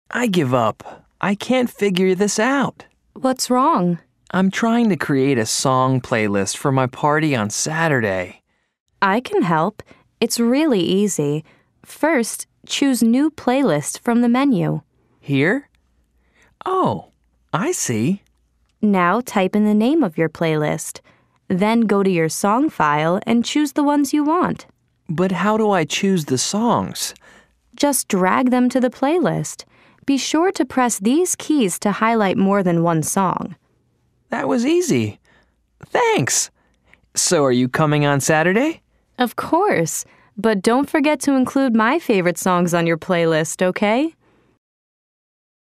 I give up. I can't figure this out. What's wrong? I'm trying to create a song playlist for my party on Saturday. I can help. It's really easy. First, choose New Playlist from the menu. Here? Oh, I see. Now type in the name of your playlist. Then go to your song file and choose the ones you want. But how do I choose the songs? Just drag them to the playlist. Be sure to press these keys to highlight more than one song. That was easy. Thanks. So are you coming on Saturday? Of course, but don't forget to include my favorite songs on your playlist, okay?